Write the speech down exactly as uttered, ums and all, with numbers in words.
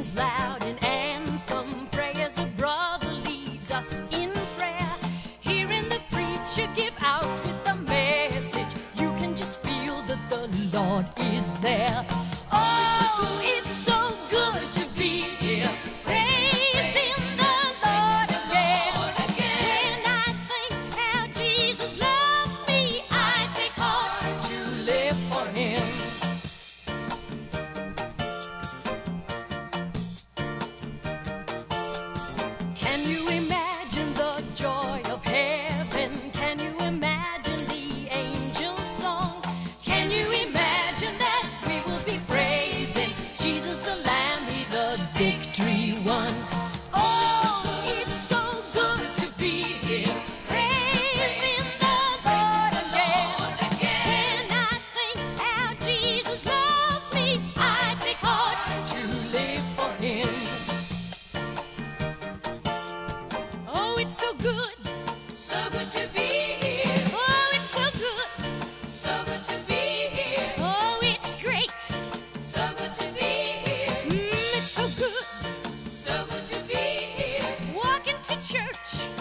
sings loud an anthem, pray as a brother leads us in prayer. Hearing the preacher give out with the message, you can just feel that the Lord is there. Oh, it's so good to be here, praising the Lord again. When I think how Jesus loves me, I take heart to live for Him. Can you imagine the joy of heaven? Can you imagine the angels' song? Can you imagine that we will be praising Jesus, the Lamb, He the victory won? Oh, it's so good to be here, praising the Lord again. When I think how Jesus loves me, I take heart to live for Him. Oh, it's so good, so good to be here. Oh, it's so good, so good to be here. Oh, it's great, so good to be here. Mm, it's so good, so good to be here. Walking to church,